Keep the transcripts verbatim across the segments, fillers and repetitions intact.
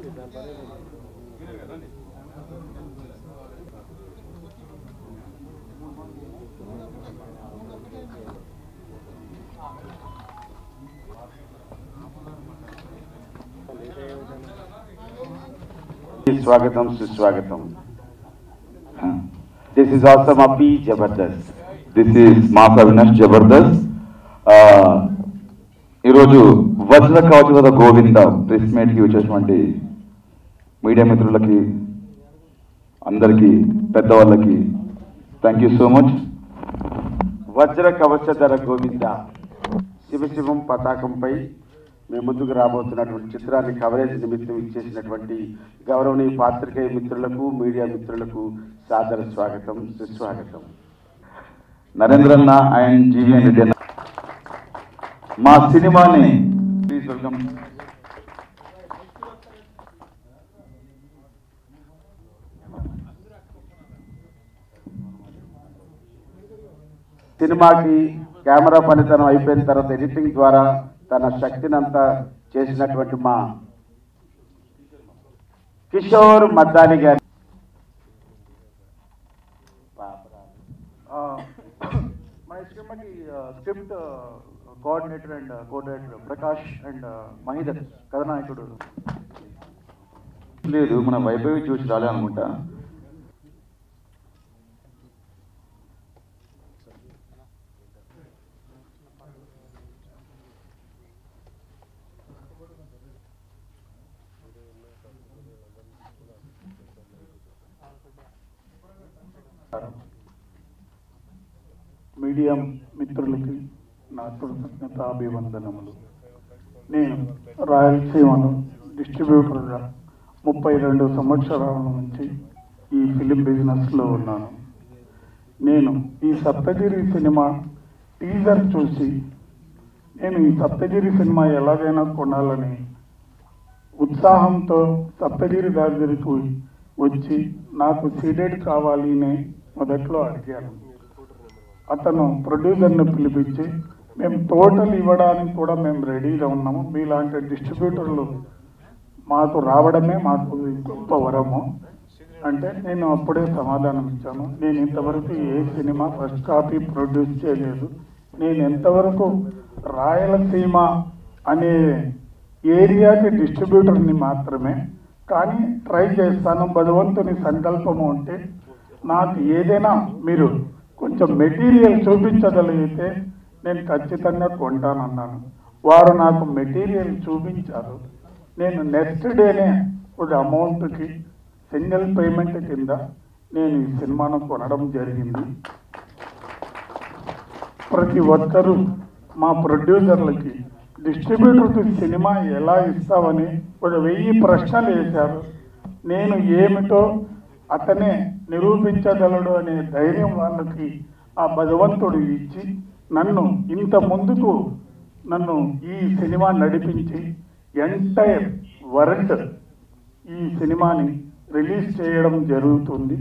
स्वागतम सुस्वागतम. This is awesome Api Jabardast. This is Mass Avinash Jabardast. ఈరోజు వజ్ర కవచ గోవింద ప్రెస్ మీట్ కి వచ్చేటువంటి మీడియా మిత్రులకి అందరికీ పెద్దవాళ్ళకి థ్యాంక్ యూ సో మచ్. వజ్ర కవచ ధర గోవింద శివశివం పతాకంపై మేము ముందుకు రాబోతున్నటువంటి చిత్రాన్ని కవరేజ్ నిమిత్తం ఇచ్చేసినటువంటి గౌరవనీయ పాత్రికేయ మిత్రులకు మీడియా మిత్రులకు సాదర స్వాగతం సుస్వాగతం. నరేంద్రన్న అండ్ జీవీఎన్ రెడ్డి అన్న మా సినిమాని ప్లీజ్ వెల్కమ్. సినిమాకి కెమెరా పనితనం అయిపోయిన తర్వాత ఎడిటింగ్ ద్వారా తన శక్తిని అంతా చేసినటువంటి మా కిషోర్ మద్దాని గారి మన సినిమాకి script coordinator and coordinator Prakash and Mahidhar కథనాయకుడు లేదు, మన వైభవి చూసి రాలే అనుకుంటా. మీడియా మిత్రులకి నా కృతజ్ఞత అభివందనములు. నేను రాయలసీమలో డిస్ట్రిబ్యూటర్గా ముప్పై రెండు సంవత్సరాల నుంచి ఈ ఫిలిం బిజినెస్లో ఉన్నాను. నేను ఈ సప్తగిరి సినిమా టీజర్ చూసి నేను ఈ సప్తగిరి సినిమా ఎలాగైనా కొనాలని ఉత్సాహంతో సప్తగిరి దగ్గరికి వచ్చి నాకు సీడెడ్ కావాలి అని మొదట్లో అడిగాను. అతను ప్రొడ్యూసర్ని పిలిపించి మేము టోటల్ ఇవ్వడానికి కూడా మేము రెడీగా ఉన్నాము, మీలాంటి డిస్ట్రిబ్యూటర్లు మాకు రావడమే మాకు గొప్ప వరము అంటే నేను అప్పుడే సమాధానం ఇచ్చాను. నేను ఇంతవరకు ఏ సినిమా ఫస్ట్ కాపీ ప్రొడ్యూస్ చేయలేదు. నేను ఎంతవరకు రాయలసీమ అనే ఏరియాకి డిస్ట్రిబ్యూటర్ని మాత్రమే, కానీ ట్రై చేస్తాను. భగవంతుని సంకల్పము ఉంటే నాకు ఏదైనా మీరు కొంచెం మెటీరియల్ చూపించగలిగితే నేను ఖచ్చితంగా కొంటానన్నాను. వారు నాకు మెటీరియల్ చూపించారు. నేను నెక్స్ట్ డేనే ఒక అమౌంట్కి సింగిల్ పేమెంట్ కింద నేను ఈ సినిమాను కొనడం జరిగింది. ప్రతి ఒక్కరూ మా ప్రొడ్యూసర్లకి డిస్ట్రిబ్యూటర్కి సినిమా ఎలా ఇస్తామని ఒక వెయ్యి ప్రశ్నలు వేశారు. నేను ఏమిటో అతనే నిరూపించగలడు అనే ధైర్యం వాళ్ళకి ఆ భగవంతుడు ఇచ్చి నన్ను ఇంత ముందుకు నన్ను ఈ సినిమా నడిపించి ఎంటైర్ వరల్డ్ ఈ సినిమాని రిలీజ్ చేయడం జరుగుతుంది.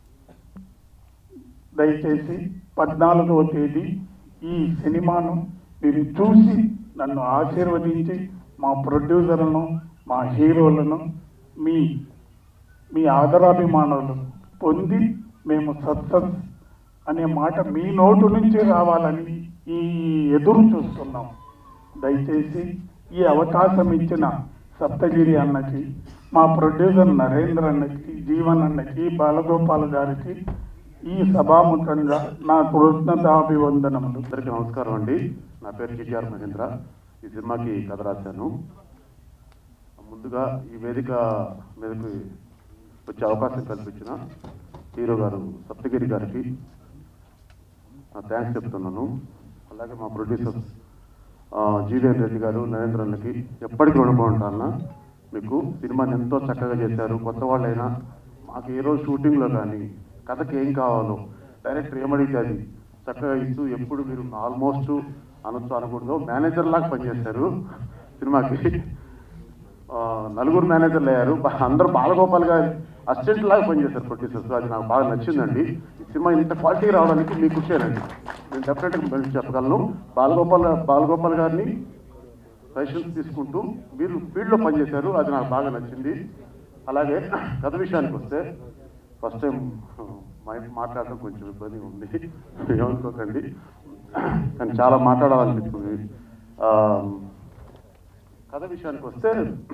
దయచేసి పద్నాలుగవ తేదీ ఈ సినిమాను మీరు చూసి నన్ను ఆశీర్వదించి మా ప్రొడ్యూసర్లను మా హీరోలను మీ మీ ఆదరాభిమానులు పొంది మేము సక్సెస్ అనే మాట మీ నోటు నుంచి రావాలని ఈ ఎదురు చూస్తున్నాం. దయచేసి ఈ అవకాశం ఇచ్చిన సప్తగిరి అన్నకి, మా ప్రొడ్యూసర్ నరేంద్ర అన్నకి, జీవన్ అన్నకి, బాలగోపాల్ గారికి ఈ సభాముఖంగా నా కృతజ్ఞతాభివందనములు. అందరికీ నమస్కారం అండి. నా పేరు జిటిఆర్ మహేంద్ర. ఈ సినిమాకి కథ రాశాను. ముందుగా ఈ వేదిక మీదకి వచ్చే అవకాశం కల్పించిన హీరో గారు సప్తగిరి గారికి థ్యాంక్స్ చెప్తున్నాను. అలాగే మా ప్రొడ్యూసర్ జీవీఎన్ రెడ్డి గారు, నరేంద్రన్నకి ఎప్పటికీ రుణపడి మీకు సినిమాని ఎంతో చక్కగా చేశారు. కొత్త వాళ్ళైనా మాకు ఏ రోజు షూటింగ్లో కానీ కథకి ఏం కావాలో డైరెక్టర్ ఏమడిగితే అది చక్కగా ఇస్తూ ఎప్పుడు మీరు ఆల్మోస్ట్ అనొచ్చు అనకూడదు మేనేజర్ లాగా పనిచేశారు. సినిమాకి నలుగురు మేనేజర్లు అయ్యారు. అందరూ బాలగోపాల్ గారు అసిస్టెంట్ లాగా పనిచేశారు ప్రొడ్యూసర్స్. అది నాకు బాగా నచ్చిందండి. ఈ సినిమా ఇంత క్వాలిటీ రావడానికి మీకు కృషేనండి. నేను డెఫినెట్గా చెప్పగలను. బాలగోపాల్ బాలగోపాల్ గారిని సజెషన్స్ తీసుకుంటూ మీరు ఫీల్డ్లో పనిచేశారు, అది నాకు బాగా నచ్చింది. అలాగే కథ విషయానికి వస్తే ఫస్ట్ టైం మాట్లాడడం కొంచెం ఇబ్బందిగా ఉంది, ఏమనుకోకండి, కానీ చాలా మాట్లాడాలనిపిస్తుంది. కథ విషయానికి వస్తే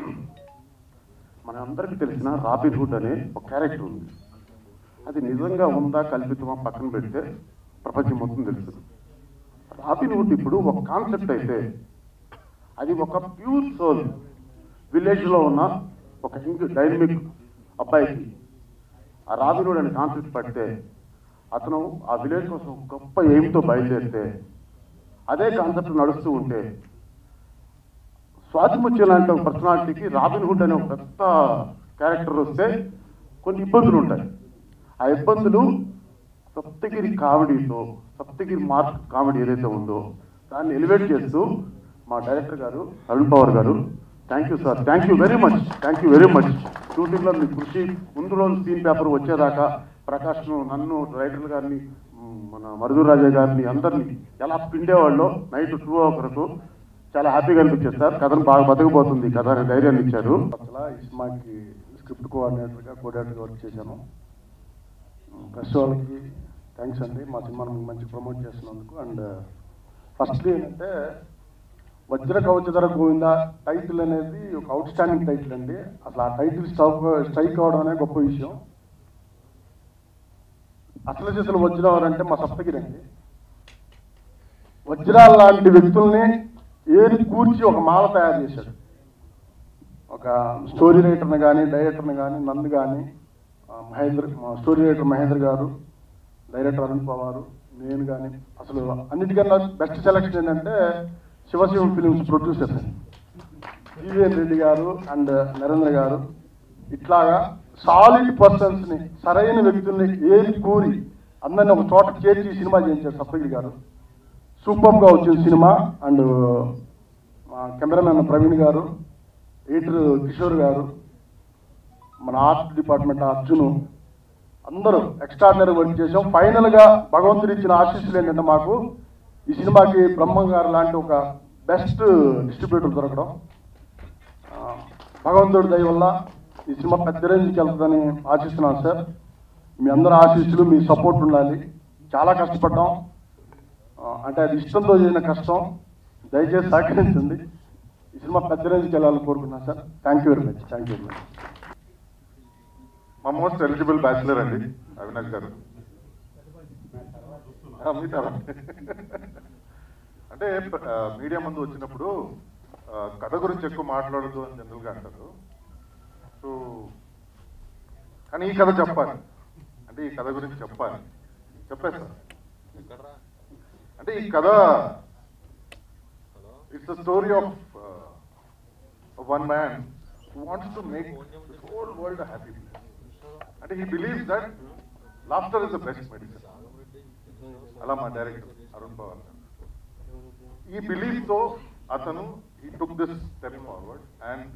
మన అందరికీ తెలిసిన రాబిన్ హుడ్ అనే ఒక క్యారెక్టర్ ఉంది. అది నిజంగా ఉందా కల్పితమా పక్కన పెడితే ప్రపంచం మొత్తం తెలుసు. రాబిన్ హుడ్ ఇప్పుడు ఒక కాన్సెప్ట్ అయితే అది ఒక ప్యూర్ సోల్ విలేజ్లో ఉన్న ఒక డైనమిక్ అబ్బాయికి ఆ రాబిన్ హుడ్ అనే కాన్సెప్ట్ పడితే అతను ఆ విలేజ్ కోసం గొప్ప ఎయిమ్తో బయలుదేరితే అదే కాన్సెప్ట్ నడుస్తూ ఉంటే స్వాతిముత్యం లాంటి ఒక పర్సనాలిటీకి రాబిన్ హుడ్ అనే ఒక పెద్ద క్యారెక్టర్ వస్తే కొన్ని ఇబ్బందులు ఉంటాయి. ఆ ఇబ్బందులు సప్తగిరి కామెడీతో సప్తగిరి మార్క్ కామెడీ ఏదైతే ఉందో దాన్ని ఎలివేట్ చేస్తూ మా డైరెక్టర్ గారు అరుణ్ పవర్ గారు, thank you sir, thank you very much, thank you very much. షూటింగ్లో మీ కృషి ముందు రోజు సీన్ పేపర్ వచ్చేదాకా ప్రకాష్ను, నన్ను, రైటర్ గారిని, మన మరుదూర్ రాజా గారిని అందరినీ ఎలా పిండేవాళ్ళు నైట్ టూ వరకు చాలా హ్యాపీగా అనిపించారు సార్. కథను బాగా బతకపోతుంది కథ అనే ధైర్యాన్ని ఇచ్చారు. అసలు ఈ సినిమాకి స్క్రిప్ట్ కోఆర్డినేటర్గా కోఆర్డినేటర్గా వర్క్ చేశాను. ప్రెస్ వాళ్ళకి థ్యాంక్స్ అండి, మా సినిమాని మంచి ప్రమోట్ చేస్తున్నందుకు. అండ్ ఫస్ట్లీ ఏంటంటే వజ్ర కవచధర గోవింద టైటిల్ అనేది ఒక అవుట్ స్టాండింగ్ టైటిల్ అండి. అసలు ఆ టైటిల్ స్ట్రైక్ స్ట్రైక్ అవడం అనేది గొప్ప విషయం. అసలు చేతులు వజ్రం అంటే మా సప్తగిరి అండి. వజ్రాల లాంటి వ్యక్తుల్ని ఏది కూర్చి ఒక మాల తయారు చేశాడు. ఒక స్టోరీ రైటర్ని కానీ, డైరెక్టర్ని కానీ, నన్ను కానీ, మహేంద్ర స్టోరీ రైటర్ మహేంద్ర గారు, డైరెక్టర్ అరుణ్ పవారు, నేను కానీ, అసలు అన్నిటికన్నా బెస్ట్ సెలెక్షన్ ఏంటంటే Shivashivam films producer GVN Reddy గారు అండ్ నరేంద్ర గారు. ఇట్లాగా సాలిడ్ పర్సన్స్ని, సరైన వ్యక్తుల్ని ఏది కూరి అందరినీ ఒక చోట చేర్చి సినిమా చేయించారు సప్తగిరి గారు. సూపర్గా వచ్చింది సినిమా. అండ్ మా కెమెరామెన్ ప్రవీణ్ గారు, ఎడిటర్ కిషోర్ గారు, మన ఆర్ట్ డిపార్ట్మెంట్ అర్జును, అందరూ ఎక్స్ట్రాడినరీ వర్క్ చేసాం. ఫైనల్గా భగవంతుడు ఇచ్చిన ఆశీస్సులు ఏంటంటే మాకు ఈ సినిమాకి బ్రహ్మం గారు లాంటి ఒక బెస్ట్ డిస్ట్రిబ్యూటర్ దొరకడం. భగవంతుడి దయ వల్ల ఈ సినిమా పెద్ద రేంజ్కి వెళ్తుందని ఆశిస్తున్నాను సార్. మీ అందరూ ఆశీస్సులు, మీ సపోర్ట్ ఉండాలి. చాలా కష్టపడ్డాం, అంటే అది ఇష్టంతో చేసిన కష్టం, దయచేసి సహకరించండి. ఈ సినిమా పెద్ద రేంజ్కి వెళ్ళాలని కోరుకున్నాను sir. Thank you very much, thank you very much. మా మోస్ట్ ఎలిజిబుల్ బ్యాచిలర్ అండి అవినాష్ గారు. మీతో అంటే మీడియా ముందు వచ్చినప్పుడు కథ గురించి ఎక్కువ మాట్లాడదు అని జనరల్గా అంటారు. సో కానీ ఈ కథ చెప్పాలి అంటే ఈ కథ గురించి చెప్పాలి చెప్పేస్తా. అంటే ఈ కథ it's the story of one man who wants to make this whole world a happy place. అంటే he believes that laughter is the best medicine. అలా మా డైరెక్టర్ అరుణ్ పవార్ ఈ బిలీఫ్ తో అతను he took this step forward and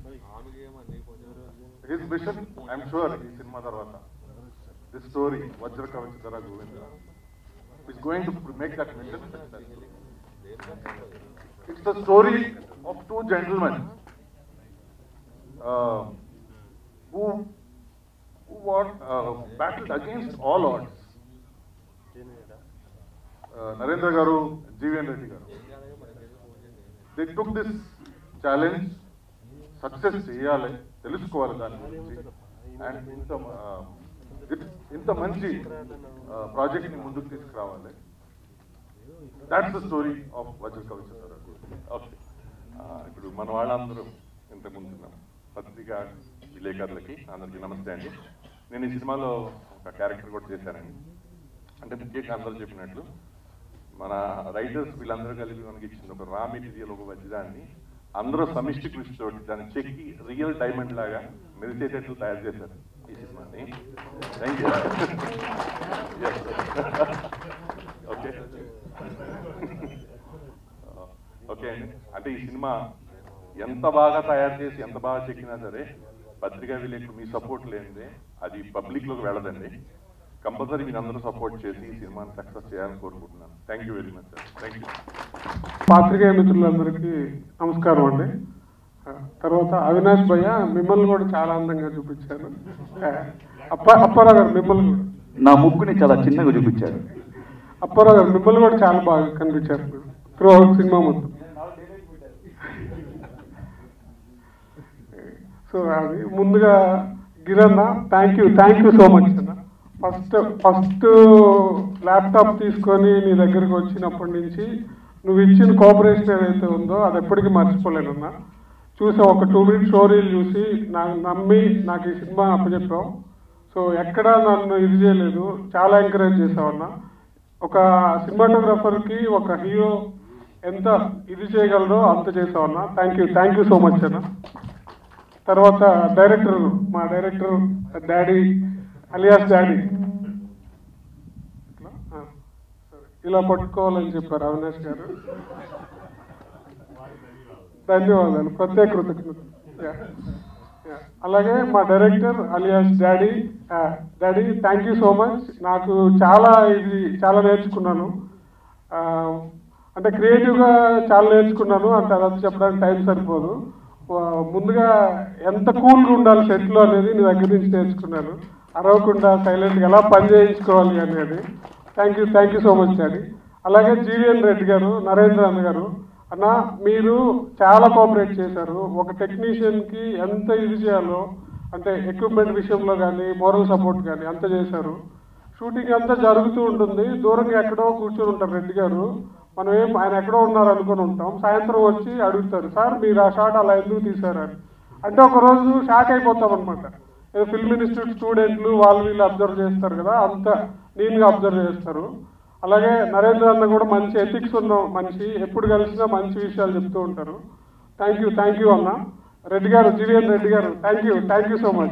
his vision, I'm sure ఈ cinema తర్వాత this story Vajra Kavachadhara Govinda is going to make that mission successful. It's the story of two gentlemen uh, who who were uh, battled against all odds. uh, Narendra garu, G V N Reddy garu, they took this challenge, success cheyale, telusukovali dani gurinchi, and inta inta manchi project ni munduku తీసుకురావాలి. That's the story of Vajra Kavachadhara. Okay, ఇప్పుడు మన వాళ్ళందరూ ఇంతకుముందు పత్రికా విలేకరులకి అందరికీ నమస్తే అండి. నేను ఈ సినిమాలో ఒక క్యారెక్టర్ కూడా చేశానండి. అంటే ముఖ్యంగా అందరూ చెప్పినట్లు మన రైటర్స్ వీళ్ళందరూ కలిపి మనకి ఇచ్చిన ఒక రా మెటీరియల్, ఒక వజ్రాన్ని అందరూ సమిష్టి కృషితో దాన్ని చెక్కి రియల్ డైమండ్ లాగా మెరిసేటట్లు తయారు చేశారు ఈ సినిమాని. Thank you. ఓకే ఓకే అండి. అంటే ఈ సినిమా ఎంత బాగా తయారు చేసి ఎంత బాగా చెక్కినా సరే పత్రికా విలేకరులు మీ సపోర్ట్ లేనిదే అది పబ్లిక్లోకి వెళ్ళదండి. కంపల్సరీ మీరు అందరూ సపోర్ట్ చేసి ఈ సినిమాని సక్సెస్ చేయాలని కోరుకుంటున్నాను. Thank you very much sir. Thank you. పాత్రికేయ మిత్రులందరికీ నమస్కారం అండి. తర్వాత అవినాష్ భయ్య మిమ్మల్ని కూడా చాలా అందంగా చూపించారు. అప్ప అప్పారావు గారు మిమ్మల్ని కూడా నా ముక్కుని చాలా చిన్నగా చూపించారు. అప్పారావు గారు మిమ్మల్ని కూడా చాలా బాగా కనిపించారు త్రూ అవుట్ సినిమా మొత్తం. సో అది ముందుగా గిరన్న thank you thank you so much అన్న. ఫస్ట్ ఫస్ట్ ల్యాప్టాప్ తీసుకొని నీ దగ్గరికి వచ్చినప్పటి నుంచి నువ్వు ఇచ్చిన కోఆపరేషన్ ఏదైతే ఉందో అది ఎప్పటికీ మర్చిపోలేనన్నా. చూసా ఒక టూ మినిట్స్ స్టోరీలు చూసి నాకు నమ్మి నాకు ఈ సినిమా అప్పచెప్పావు. సో ఎక్కడా నన్ను ఇది చేయలేదు, చాలా ఎంకరేజ్ చేసావన్నా. ఒక సినిమాటోగ్రఫర్కి ఒక హీరో ఎంత ఇది చేయగలరో అంత చేసావన్నా. Thank you thank you so much అన్న. తర్వాత డైరెక్టర్ మా డైరెక్టర్ డాడీ అలియాస్ డాడీ ఇలా పట్టుకోవాలని చెప్పారు అవినాష్ గారు. ధన్యవాదాలు, ప్రత్యేక కృతజ్ఞతలు. అలాగే మా director alias daddy daddy thank you so much. నాకు చాలా ఇది చాలా నేర్చుకున్నాను. అంటే క్రియేటివ్గా చాలా నేర్చుకున్నాను. అంటే అదంతా చెప్పడానికి టైం సరిపోదు. ముందుగా ఎంత కూల్గా ఉండాలి సెట్లో అనేది నీ దగ్గర నుంచి నేర్చుకున్నాను. అరవకుండా సైలెంట్గా ఎలా పని చేయించుకోవాలి అనేది. Thank you thank you so much daddy. అలాగే జీవీఎన్ రెడ్డి గారు, నరేంద్ర అన్న గారు, అన్న మీరు చాలా కోఆపరేట్ చేశారు. ఒక టెక్నీషియన్కి ఎంత ఇది చేయాలో అంటే ఎక్విప్మెంట్ విషయంలో కానీ మోరల్ సపోర్ట్ కానీ అంత చేశారు. షూటింగ్ అంతా జరుగుతూ ఉంటుంది, దూరంగా ఎక్కడో కూర్చొని ఉంటారు రెడ్డి గారు. మనం ఏం ఆయన ఎక్కడో ఉన్నారు అనుకుని ఉంటాం. సాయంత్రం వచ్చి అడుగుతారు, సార్ మీరు ఆ షాట్ అలా ఎందుకు తీశారని. అంటే ఒకరోజు షాక్ అయిపోతాం అనమాట. ఏదో ఫిల్మ్ ఇన్స్టిట్యూట్ స్టూడెంట్లు వాళ్ళు వీళ్ళు అబ్జర్వ్ చేస్తారు కదా, అంత నీట్గా అబ్జర్వ్ చేస్తారు. అలాగే నరేంద్ర అన్న కూడా మంచి ఎథిక్స్ ఉన్న మనిషి, ఎప్పుడు కలిసినా మంచి విషయాలు చెప్తూ ఉంటారు. థ్యాంక్ యూ థ్యాంక్ యూ అన్న. రెడ్డి గారు, జీవీఎన్ రెడ్డి గారు, thank you thank you so much.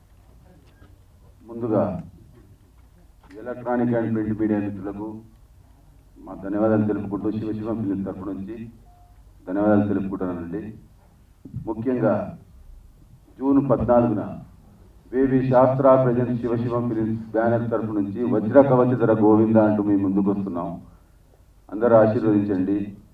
ముందుగా ఎలక్ట్రానిక్ అండ్ ప్రింట్ మీడియా మిత్రులకు మా ధన్యవాదాలు తెలుపుకుంటూ శివ శివ ఫిలిం తరఫు నుంచి ధన్యవాదాలు తెలుపుకుంటున్నానండి. ముఖ్యంగా జూన్ పద్నాలుగున వేవి శాస్త్ర ప్రజెంట్ శివశివం ఫిలిమ్స్ బ్యానర్ తరఫు నుంచి వజ్ర కవచధర గోవింద అంటూ మేము ముందుకు వస్తున్నాం. అందరూ ఆశీర్వదించండి.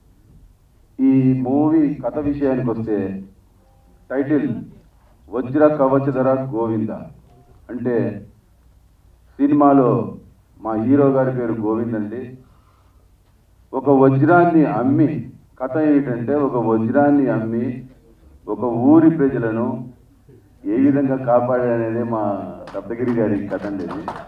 ఈ మూవీ కథ విషయానికి వస్తే టైటిల్ వజ్ర కవచధర గోవింద అంటే సినిమాలో మా హీరో గారి పేరు గోవింద్ అండి. ఒక వజ్రాన్ని అమ్మి, కథ ఏమిటంటే ఒక వజ్రాన్ని అమ్మి ఒక ఊరి ప్రజలను ఏ విధంగా కాపాడాడనేది మా సప్తగిరి గారి కథ అండి.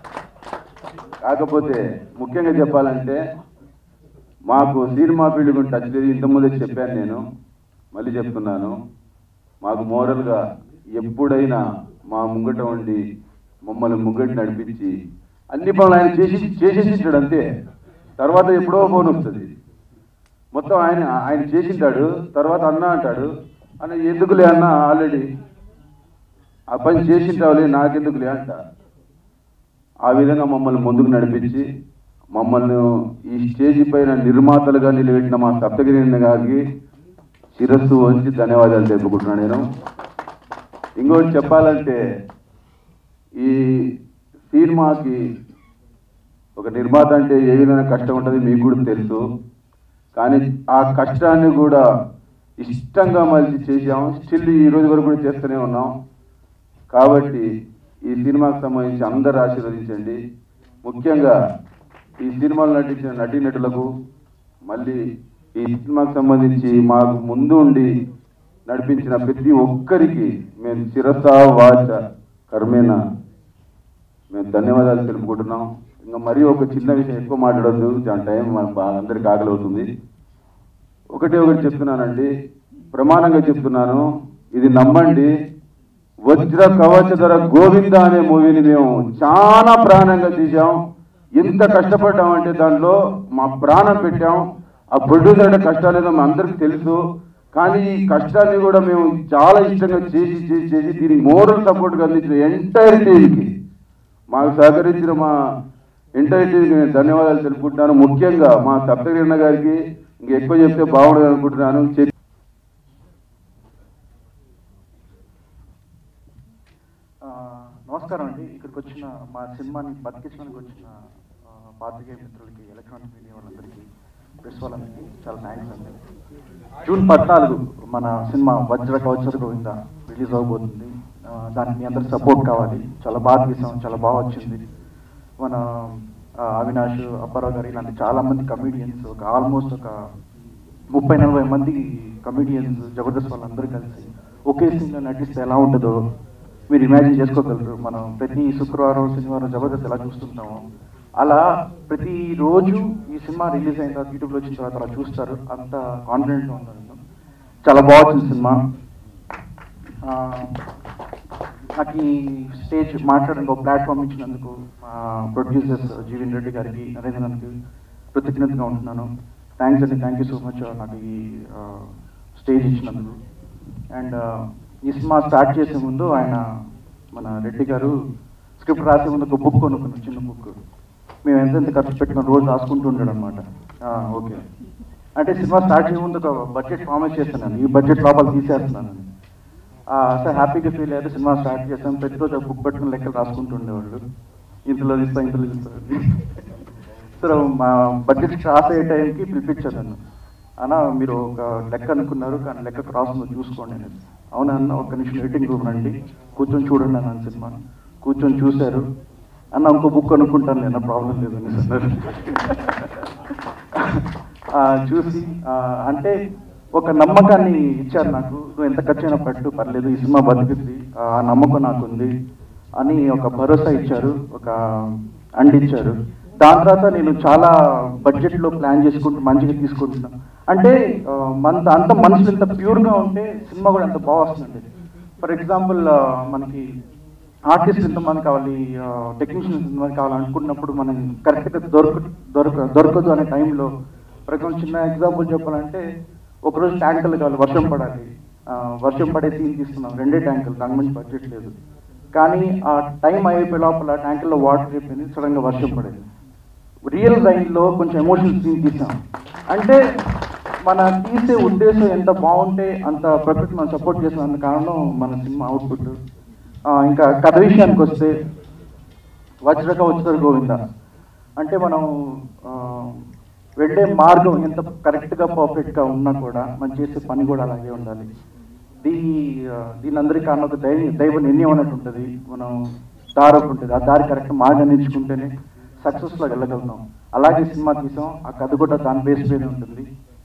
కాకపోతే ముఖ్యంగా చెప్పాలంటే మాకు సినిమా ఫీల్డ్ గురించి టచ్ లేదు. ఇంతకుముందే చెప్పాను, నేను మళ్ళీ చెప్తున్నాను. మాకు మోరల్గా ఎప్పుడైనా మా ముంగట ఉండి మమ్మల్ని ముంగటి నడిపించి అన్ని పనులు ఆయన చేసి చేసేసి ఇచ్చాడు అంతే. తర్వాత ఎప్పుడో ఫోన్ వస్తుంది, మొత్తం ఆయన ఆయన చేసింటాడు. తర్వాత అన్న అంటాడు, అన్న ఎందుకులే అన్న ఆల్రెడీ ఆ పని చేసింటావులే నాకెందుకులే అంట. ఆ విధంగా మమ్మల్ని ముందుకు నడిపించి మమ్మల్ని ఈ స్టేజి పైన నిర్మాతలుగా నిలబెట్టిన మా సప్తగిరి గారికి శిరస్సు వంచి ధన్యవాదాలు తెలుపుకుంటున్నాను నేను. ఇంకోటి చెప్పాలంటే ఈ సినిమాకి ఒక నిర్మాత అంటే ఏ విధంగా కష్టం ఉంటుంది మీకు కూడా తెలుసు. కానీ ఆ కష్టాన్ని కూడా ఇష్టంగా మళ్ళీ చేసాం. స్టిల్ ఈ రోజు వరకు కూడా చేస్తూనే ఉన్నాం. కాబట్టి ఈ సినిమాకి సంబంధించి అందరూ ఆశీర్వదించండి. ముఖ్యంగా ఈ సినిమాలో నటించిన నటీనటులకు, మళ్ళీ ఈ సినిమాకి సంబంధించి మాకు ముందు ఉండి నడిపించిన ప్రతి ఒక్కరికి మేము శిరస వాచ కర్మేణ మేము ధన్యవాదాలు తెలుపుకుంటున్నాం. ఇంకా మరీ ఒక చిన్న విషయం, ఎక్కువ మాట్లాడద్దు, దాని టైం అందరికి ఆకలి అవుతుంది. ఒకటే ఒకటి చెప్తున్నానండి, ప్రమాణంగా చెప్తున్నాను, ఇది నమ్మండి. వజ్ర కవచధర గోవింద అనే మూవీని మేము చాలా ప్రాణంగా తీసాం. ఎంత కష్టపడ్డామంటే దాంట్లో మా ప్రాణం పెట్టాం. ఆ ప్రొడ్యూసర్ అంటే కష్టాలేదో మా అందరికి తెలుసు. కానీ ఈ కష్టాన్ని కూడా మేము చాలా ఇష్టంగా చేసి చేసి చేసి దీనికి మోరల్ సపోర్ట్గా అందించిన ఎంటైర్ టీంకి, మాకు సహకరించిన మా ఎంటైర్ టీంకి నేను ధన్యవాదాలు తెలుపుకుంటున్నాను. ముఖ్యంగా మా సప్తగిరి గారికి ఇంక ఎక్కువ చెప్తే బాగుండదు అనుకుంటున్నాను. నమస్కారం అండి. ఇక్కడికి వచ్చిన మా సినిమాని బతికించడానికి వచ్చిన పాత్రికేయ మిత్రులకి, ఎలక్ట్రానిక్ మీడియా వాళ్ళందరికీ, ప్రెస్ వాళ్ళందరికీ చాలా థ్యాంక్స్ అండి. జూన్ పద్నాలుగు మన సినిమా వజ్ర కవచర్ గోవింద రిలీజ్ అవబోతుంది. దానికి మీ అందరి సపోర్ట్ కావాలి. చాలా బాగా తీసాం, చాలా బాగా వచ్చింది. మన అవినాష్, అప్పారావు గారు ఇలాంటి చాలా మంది కమెడియన్స్, ఒక ఆల్మోస్ట్ ఒక ముప్పై నలభై మంది కమెడియన్స్ జబర్దస్త్ వాళ్ళందరూ కలిసి ఒకే సీన్లో నటిస్తే ఎలా ఉంటుందో మీరు ఇమాజిన్ చేసుకోగలరు. మనం ప్రతి శుక్రవారం, శనివారం జబర్దస్త్ ఎలా చూస్తుంటామో అలా ప్రతిరోజు ఈ సినిమా రిలీజ్ అయిన తర్వాత, యూట్యూబ్లో వచ్చిన తర్వాత అలా చూస్తారు. అంత కాన్ఫిడెంట్గా ఉన్నాను. చాలా బాగుంది సినిమా. నాకు ఈ స్టేజ్ మాట్లాడడానికి ఒక ప్లాట్ఫామ్ ఇచ్చినందుకు మా ప్రొడ్యూసర్స్ జీవన్ రెడ్డి గారికి, నరేంద్రన్కి కృతజ్ఞతగా ఉంటున్నాను. థ్యాంక్స్ అండి, థ్యాంక్ యూ సో మచ్ నాకు ఈ స్టేజ్ ఇచ్చినందుకు. అండ్ ఈ సినిమా స్టార్ట్ చేసే ముందు ఆయన మన రెడ్డి గారు స్క్రిప్ట్ రాసే ముందు ఒక బుక్ కొనుక్కున్నాం, చిన్న బుక్. మేము ఎంతెంత ఖర్చు పెట్టుకున్న రోజు రాసుకుంటూ ఉంటాడు అనమాట. ఓకే అంటే సినిమా స్టార్ట్ చేసే ముందు ఒక బడ్జెట్ ప్రామిస్ చేస్తున్నాను, ఈ బడ్జెట్ లోపల తీసేస్తున్నాను. సార్ హ్యాపీగా ఫీల్ అయ్యారు. సినిమా స్టార్ట్ చేస్తాం, ప్రతిరోజు బుక్ పెట్టుకుని లెక్కలు రాసుకుంటూ ఉండేవాళ్ళు. ఇంతలో తీస్తా, ఇంతలో తీస్తారు. సో మా బడ్జెట్ క్రాస్ అయ్యే టైంకి పిలిపించాను నన్ను. అన్న మీరు ఒక లెక్క అనుకున్నారు కానీ లెక్క క్రాస్ ఉందో చూసుకోండి అనేది. అవునా అన్న, ఒక్క నిమిషం వెయిటింగ్ రూమ్ రండి, కూర్చొని చూడండి అన్న సినిమా. కూర్చొని చూశారు. అన్న ఇంకో బుక్ అనుకుంటాను నేను, ప్రాబ్లం లేదు అని అన్నారు. చూసి అంటే ఒక నమ్మకాన్ని ఇచ్చారు నాకు. నువ్వు ఎంత ఖర్చు అయినా పెట్టు పర్లేదు, ఈ సినిమా బతుకుతుంది, ఆ నమ్మకం నాకు ఉంది అని ఒక భరోసా ఇచ్చారు, ఒక అండిచ్చారు. దాని తర్వాత నేను చాలా బడ్జెట్లో ప్లాన్ చేసుకుంటూ మంచిగా తీసుకుంటున్నాను. అంటే మన అంత మనసులు ఎంత ప్యూర్గా ఉంటే సినిమా కూడా ఎంత బాగా వస్తుందండి. ఫర్ ఎగ్జాంపుల్ మనకి ఆర్టిస్ట్ ఎంతమంది కావాలి, టెక్నీషియన్స్ ఎంతమంది కావాలి అనుకున్నప్పుడు మనం కరెక్ట్గా దొరక దొరక దొరకదు అనే టైంలో, ఫర్ ఎగ్జాంపుల్ చిన్న ఎగ్జాంపుల్ చెప్పాలంటే, ఒకరోజు ట్యాంకులు కావాలి, వర్షం పడాలి, వర్షం పడే సీన్ తీస్తున్నాం, రెండే ట్యాంకులు, దాని మంచి బడ్జెట్ లేదు. కానీ ఆ టైం అయిపోయే లోపల ట్యాంకుల్లో వాటర్ అయిపోయింది, సడన్గా వర్షం పడేది. రియల్ లైన్లో కొంచెం ఎమోషనల్ సీన్ తీసాం. అంటే మన తీసే ఉద్దేశం ఎంత బాగుంటే అంత ప్రకృతి మనం సపోర్ట్ చేసినందుకు కారణం మన సినిమా అవుట్పుట్. ఇంకా కథ విషయానికి వస్తే వజ్ర కవచర్ గోవింద అంటే మనం వెళ్ళే మార్గం ఎంత కరెక్ట్గా పర్ఫెక్ట్గా ఉన్నా కూడా మనం చేసే పని కూడా అలాగే ఉండాలి. దీని దీని అందరికీ కారణం ఒక దైవ దైవ నిర్ణయం అన్నట్టు ఉంటుంది. మనం దారి ఒకటి ఉంటుంది, ఆ దారి కరెక్ట్ మార్గం ఎంచుకుంటేనే సక్సెస్లో వెళ్ళగలుగుతాం. అలాగే సినిమా తీసాం, ఆ కథ కూడా దాని బేస్ మీద ఉంటుంది.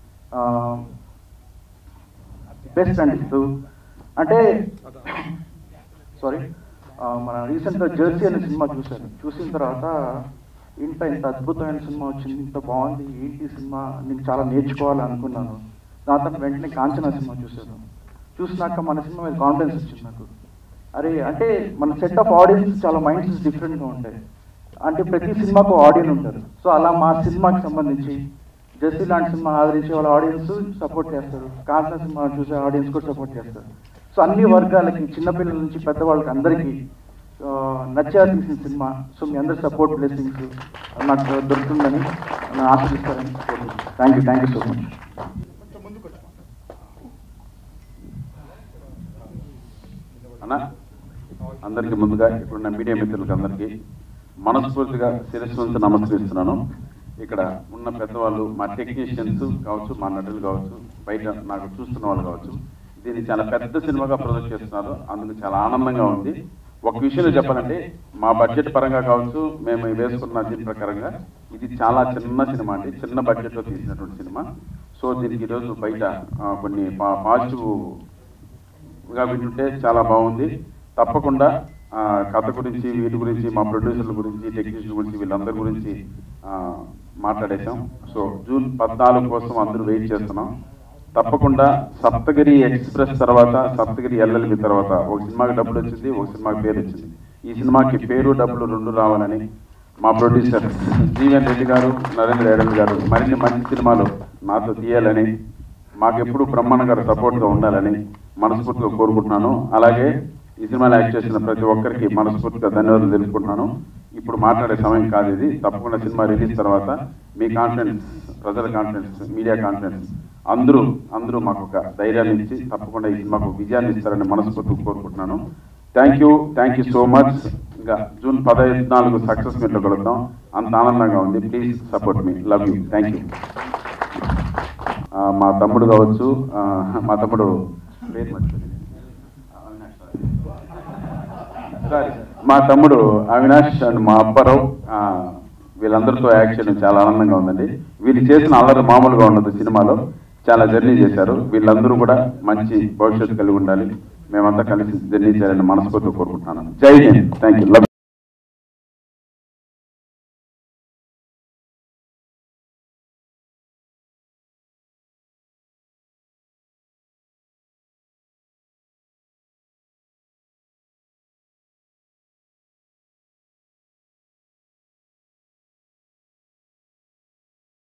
బెస్ట్ అండి. అంటే సారీ మన రీసెంట్గా జెర్సీ అనే సినిమా చూశాను. చూసిన తర్వాత ఇంత ఇంత అద్భుతమైన సినిమా వచ్చింది, ఇంత బాగుంది, ఏంటి సినిమా, నేను చాలా నేర్చుకోవాలి అనుకున్నాను. దాని తర్వాత వెంటనే కాంచనా సినిమా చూశాను. చూసినాక మన సినిమా మీద కాన్ఫిడెన్స్ వచ్చింది నాకు. అరే అంటే మన సెట్ ఆఫ్ ఆడియన్స్ చాలా మైండ్స్ డిఫరెంట్గా ఉంటాయి. అంటే ప్రతి సినిమాకు ఆడియన్స్ ఉంటారు. సో అలా మా సినిమాకి సంబంధించి జెర్సీ లాంటి సినిమా ఆదరించే వాళ్ళ ఆడియన్స్ సపోర్ట్ చేస్తారు, కాంచనా సినిమా చూసే ఆడియన్స్ కూడా సపోర్ట్ చేస్తారు. సో అన్ని వర్గాలకి, చిన్నపిల్లల నుంచి పెద్దవాళ్ళకి అందరికీ నచ్చా తీసిన సినిమా. సో మీ అందరి సపోర్ట్ బ్లెస్సింగ్స్ నాకు దొరుకుతుందని నేను ఆశిస్తారని. Thank you thank you so much. అన్న అందరికీ ముందుగా ఇప్పుడున్న మీడియా మిత్రులకి అందరికీ మనస్ఫూర్తిగా శిరస్సు నమస్కరిస్తున్నాను. ఇక్కడ ఉన్న పెద్దవాళ్ళు, మా టెక్నీషియన్స్ కావచ్చు, మా నటులు కావచ్చు, బయట నాకు చూస్తున్న వాళ్ళు కావచ్చు, దీన్ని చాలా పెద్ద సినిమాగా ప్రొజెక్ట్ చేస్తున్నారు. అందుకు చాలా ఆనందంగా ఉంది. ఒక విషయంలో చెప్పాలంటే మా బడ్జెట్ పరంగా కావచ్చు, మేము వేసుకున్న దీని ప్రకారంగా ఇది చాలా చిన్న సినిమా అండి, చిన్న బడ్జెట్లో తీసినటువంటి సినిమా. సో దీనికి ఈరోజు బయట కొన్ని పాజిటివ్గా వింటుంటే చాలా బాగుంది. తప్పకుండా కథ గురించి, వీటి గురించి, మా ప్రొడ్యూసర్ల గురించి, టెక్నీషియన్ గురించి, వీళ్ళందరి గురించి మాట్లాడేశాం. సో జూన్ పద్నాలుగు కోసం అందరూ వెయిట్ చేస్తున్నాం. తప్పకుండా సప్తగిరి ఎక్స్ప్రెస్ తర్వాత, సప్తగిరి ఎల్ఎల్బి తర్వాత ఒక సినిమాకి డబ్బులు వచ్చింది, ఒక సినిమాకి పేరు వచ్చింది. ఈ సినిమాకి పేరు డబ్బులు రెండు రావాలని మా ప్రొడ్యూసర్ జీవన్ రెడ్డి గారు, నరేంద్ర ఎడల్ గారు మరిన్ని మంచి సినిమాలు నాతో తీయాలని, మాకెప్పుడు బ్రహ్మాండ గారు సపోర్ట్గా ఉండాలని మనస్ఫూర్తిగా కోరుకుంటున్నాను. అలాగే ఈ సినిమాలో యాక్ట్ చేసిన ప్రతి ఒక్కరికి మనస్ఫూర్తిగా ధన్యవాదాలు తెలుపుకుంటున్నాను. ఇప్పుడు మాట్లాడే సమయం కాదు ఇది. తప్పకుండా సినిమా రిలీజ్ తర్వాత మీ కాన్ఫిడెన్స్, ప్రజల కాన్ఫిడెన్స్, మీడియా కాన్ఫిడెన్స్ అందరూ అందరూ మాకు ఒక ధైర్యాన్ని ఇచ్చి తప్పకుండా ఈ సినిమాకు విజయాన్ని ఇస్తారని మనస్ఫూర్తిగా కోరుకుంటున్నాను. Thank you thank you so much. ఇంకా జూన్ పద్నాలుగు సక్సెస్ మీట్లో కలుద్దాం. అంత ఆనందంగా ఉంది. Please support me. Love you. Thank you. మా తమ్ముడు కావచ్చు, మా తమ్ముడు పేరు మర్చిపోయింది. సారీ మా తమ్ముడు అవినాష్ అండ్ మా అప్పారావు, వీళ్ళందరితో యాక్ట్ చేయడం చాలా ఆనందంగా ఉందండి. వీళ్ళు చేసిన అల్లరి మామూలుగా ఉండదు. సినిమాలో చాలా జర్నీ చేశారు. వీళ్ళందరూ కూడా మంచి భవిష్యత్తు కలిగి ఉండాలి. మేమంతా కలిసి జర్నీ చేయాలని మనస్ఫూర్తిగా కోరుకుంటున్నాను. జై హింద్. Thank you.